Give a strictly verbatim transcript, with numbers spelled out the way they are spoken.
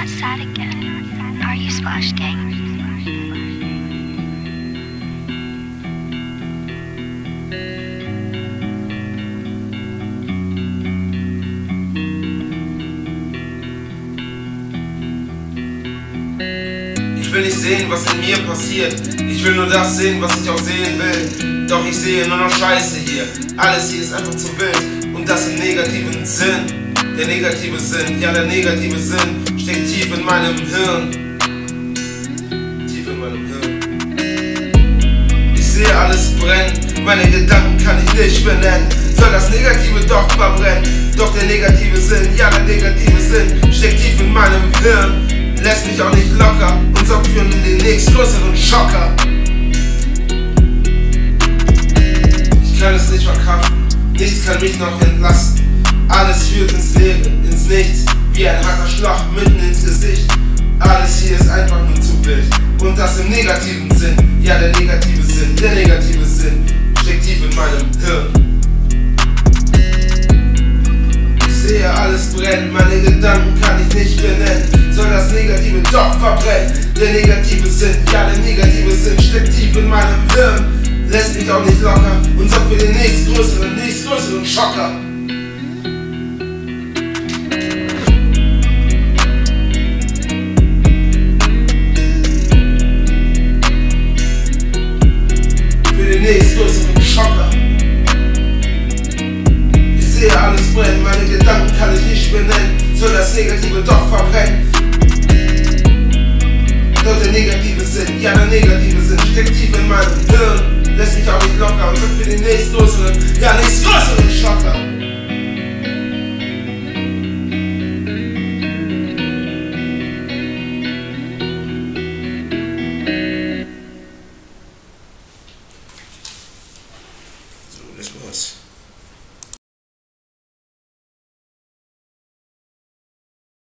outside again. Are you Splash Gang? Ich will nicht sehen, was in mir passiert. Ich will nur das sehen, was ich auch sehen will. Doch ich sehe nur noch Scheiße hier. Alles hier ist einfach zu wild. Und das im negativen Sinn. Der negative Sinn, ja der negative Sinn steckt tief in meinem Hirn. Tief in meinem Hirn. Ich sehe alles brennen. Meine Gedanken kann ich nicht benennen. Soll das Negative doch verbrennen. Doch der negative Sinn, ja der negative Sinn steckt tief in meinem Hirn. Lässt mich auch nicht locker und sorgt für den nächstgrößeren Schocker. Ich kann es nicht verkraften, nichts kann mich noch entlasten. Alles führt ins Leere, ins Nichts, wie ein harter Schlag mitten ins Gesicht. Alles hier ist einfach nur zu wild. Und das im negativen Sinn, ja der negative Sinn, der negative Sinn steckt tief in meinem Hirn. Ich sehe alles brennen, meine Gedanken kann ich nicht benennen. Soll das Negative doch verbrennen? Der negative Sinn, ja der negative Sinn steckt tief in meinem Hirn. Lässt mich auch nicht locker und sorgt für den nächstgrößeren, nächstgrößeren Schocker. Für den nächstgrößeren Schocker. Ich sehe alles brennen, meine Gedanken kann ich nicht benennen. Soll das Negative doch verbrennen? Doch der negative Sinn, ja der negative Sinn steckt tief in meinem Hirn. Lässt mich auch nicht locker und sorgt für den nächstgrößeren, ja nächstgrößeren Schocker. So, das war's.